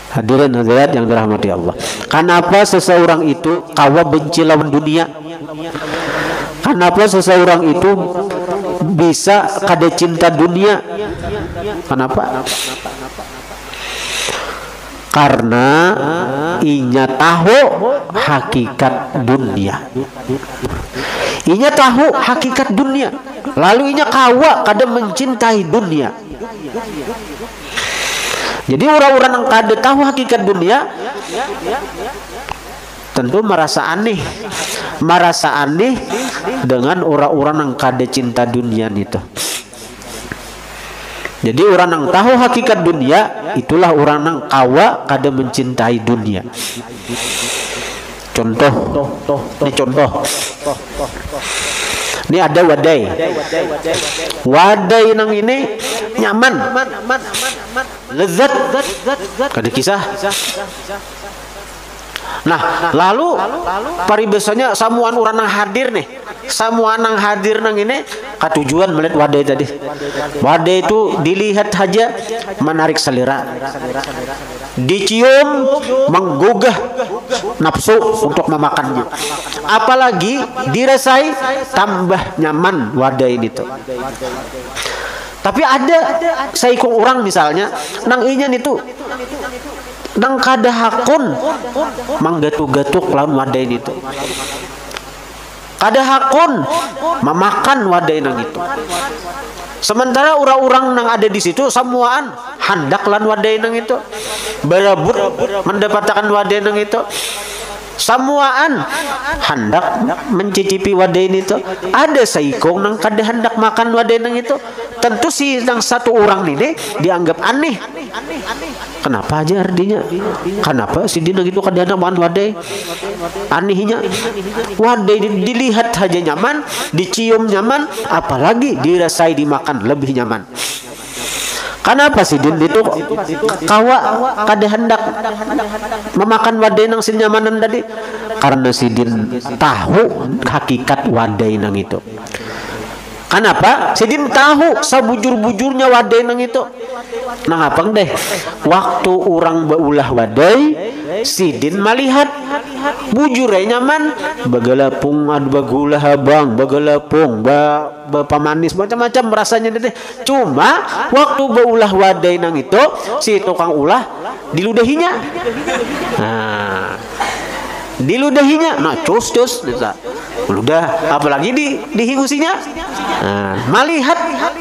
Hadirin hadirat yang dirahmati Allah. Kenapa seseorang itu kawa benci lawan dunia? Kenapa seseorang itu bisa kada cinta dunia? Kenapa? Karena inya tahu hakikat dunia. Inya tahu hakikat dunia, lalu inya kawa kada mencintai dunia. Jadi orang-orang yang kada tahu hakikat dunia tentu merasa aneh dengan orang-orang yang kada cinta dunia itu. Jadi orang yang tahu hakikat dunia itulah orang yang kawa kada mencintai dunia. Contoh, ini contoh. Ini ada wadai nang ini nyaman, lezat, kada kisah. Nah, lalu paribasanya samuan orang nang hadir nih, samuan nang hadir nang ini katujuan melihat wadai tadi. Wadai itu dilihat saja menarik selera, dicium menggugah nafsu untuk memakannya, apalagi dirasai tambah nyaman wadai itu. Tapi ada saikung orang misalnya nang inyan itu nang kada hakun manggatuk-gatuk lawan wadai itu, kada hakun memakan wadai nang itu. Sementara orang-orang nang ada di situ semuaan hendak lan wadai nang itu, berebut mendapatkan wadai nang itu, semuaan hendak mencicipi wadai itu. Ada saikong nang kada hendak makan wadai nang itu. Tentu si nang satu orang ini dianggap aneh. Kenapa aja artinya? Kenapa si dinang itu kada hendak makan wadai? Anehnya wadai dilihat saja nyaman, dicium nyaman, apalagi dirasai dimakan lebih nyaman. Kenapa si din itu kawa kada hendak memakan wadai nang sinyamanan tadi? Karena si din tahu hakikat wadai nang itu. Kenapa? Si din tahu sabujur-bujurnya wadai nang itu. Nang apang deh? Waktu orang baulah wadai, si din melihat bujurnya nyaman, bagalapung adu bagulah habang, bagalapung pamanis macam-macam rasanya deh. Cuma waktu baulah wadai nang itu, si tukang ulah diludahinya. Nah, diludahinya, nah cus ludah, apalagi dihingusinya. Nah, melihat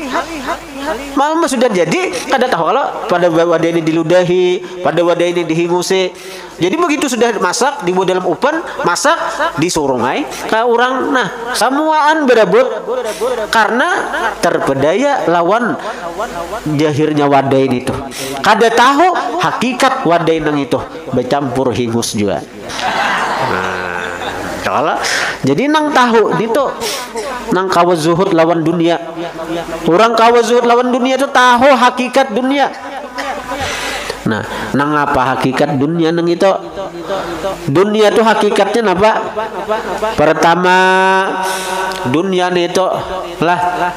mama sudah jadi kada tahu kalau pada wadah ini diludahi, pada wadah ini dihingusi. Jadi begitu sudah masak dibuat dalam oven, masak disurungai ke orang. Nah, semuaan berebut karena terpedaya lawan jahirnya wadah ini tuh. Kada tahu hakikat wadah nang itu, bercampur hingus juga. Nah, kalau jadi nang tahu itu nang kawa zuhud lawan dunia. Orang kawa zuhud lawan dunia itu tahu hakikat dunia. Nah, nang apa hakikat dunia nang itu? Dunia itu hakikatnya apa? Pertama, dunia itu lah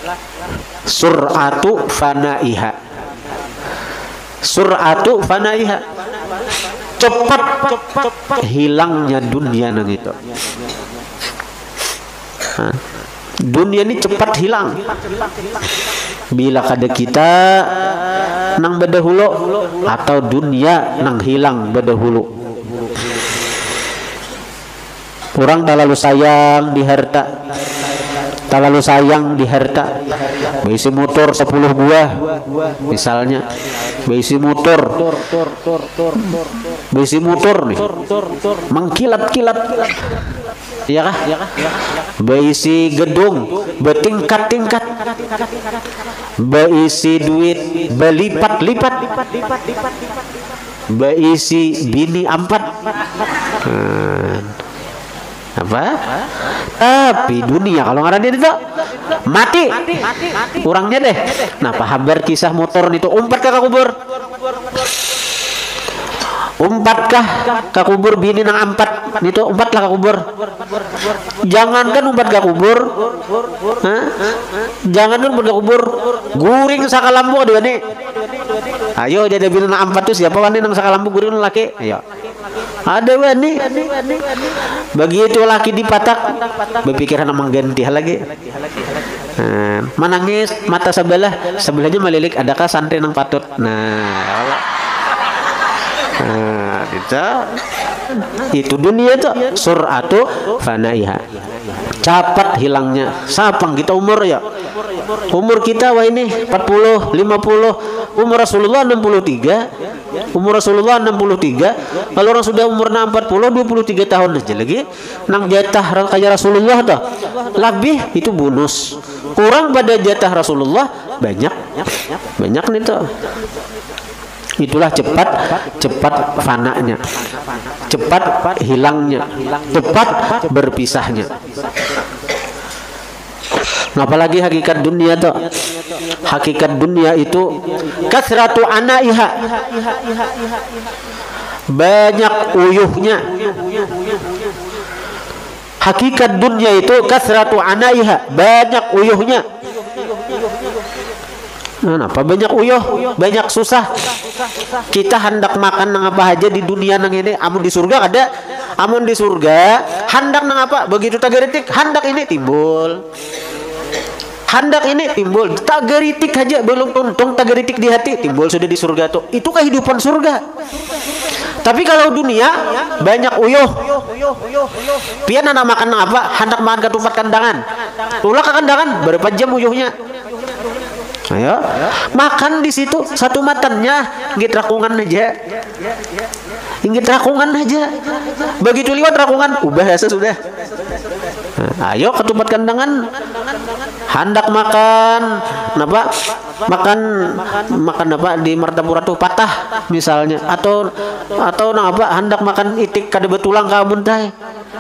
sur'atu fanaiha. Sur'atu fanaiha. Cepat hilangnya dunia nang itu. Nah, dunia ini cepat hilang. Bila kada kita nang bedahulu atau dunia nang hilang bedahulu. Orang terlalu sayang di harta, terlalu sayang di harta. Beisi motor 10 buah misalnya, beisi motor nih mengkilat-kilat, ya kah? Beisi gedung bertingkat-tingkat, beisi duit berlipat-lipat, beisi bini 4. Apa? Tapi dunia kalau ngaran itu mati kurangnya deh. Nah, habar kisah motor itu umpat ke kubur. Umpatkah ke kubur bini nang 4 itu, umpatlah ke kubur. Jangankan umpat ke kubur, jangankan umpat ke kubur, guring sakalambu dua nih. Ayo jadi bina ampat tuh siapa wani nang sakalambu guru laki? Ayo. Ada wani. Begitu laki dipatak, berpikiran amang ganti lagi. Menangis mata sebelahnya melilik, adakah santri nang patut? Itu dunia tuh sur'atu fanaiha, cepat hilangnya. Sapang kita umur ya, umur kita wah ini 40, 50, umur Rasulullah 63, umur Rasulullah 63. Kalau orang sudah umur 40, 23 tahun aja lagi nang jatah kayak Rasulullah tuh lebih, itu bonus. Kurang pada jatah Rasulullah banyak nih tuh. Itulah cepat fananya, cepat hilangnya, cepat berpisahnya. Apalagi hakikat dunia tuh, hakikat dunia itu kasratu anaiha, banyak uyuhnya. Hakikat dunia itu kasratu anaiha, banyak uyuhnya. Kenapa banyak uyuh, banyak susah. Kita hendak makan nang apa aja di dunia nang ini, amun di surga ada, amun di surga hendak nang apa, begitu tagaritik hendak ini timbul, hendak ini timbul, tagaritik aja belum tuntung, tagaritik di hati timbul sudah di surga tuh. Itu kehidupan surga. Tapi kalau dunia banyak uyuh, pian anak makan nang apa, hendak makan ke tempat kandangan, ulah ke kandangan berapa jam uyuhnya. Ayo, makan di situ satu matannya, inggit rakungan aja, inggit rakungan aja. Begitu liwat rakungan, ubah rasa sudah. Ayo ke tempat kandangan, hendak makan, napa? Makan apa di Martapura tuh patah misalnya, atau napa? Hendak makan itik kada betulang kamun teh.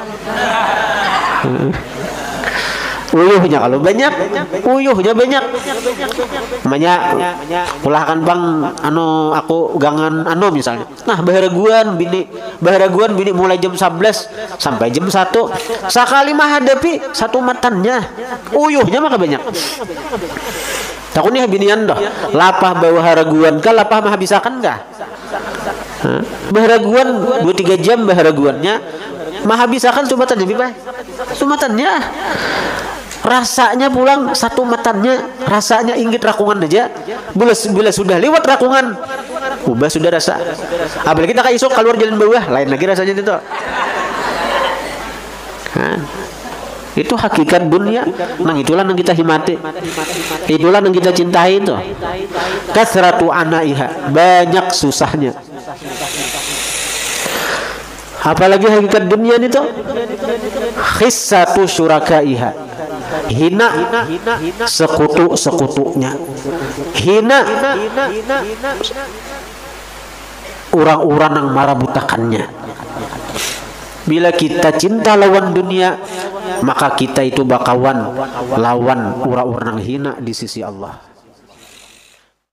Uyuhnya kalau banyak, uyuhnya banyak. Banyak. Ulah kan bang, aku gangan misalnya. Nah baharaguan bini mulai jam 11 sampai jam 1. Sakali mah hadapi satu matannya, uyuhnya maka banyak. Takutnya binian dah, lapah bawa haraguan kah, lapah mah habisakan kah? Baharaguan 2-3 jam baharaguannya, mah habisakan sumatan lebih baik. Sumatannya. Rasanya pulang satu matannya, rasanya inggit rakungan aja. Bila sudah lewat rakungan, ubah sudah rasa. Apalagi kita isok keluar jalan bawah, lain lagi rasanya itu. Itu hakikat dunia. Nang itulah yang kita himati, itulah yang kita cintai itu. Kasratu anaiha, banyak susahnya. Apalagi hakikat dunia itu khissatu syurakaiha, hina sekutu-sekutunya, hina orang-orang yang marabutakannya. Bila kita cinta lawan dunia, maka kita itu bakawan lawan orang-orang yang hina di sisi Allah.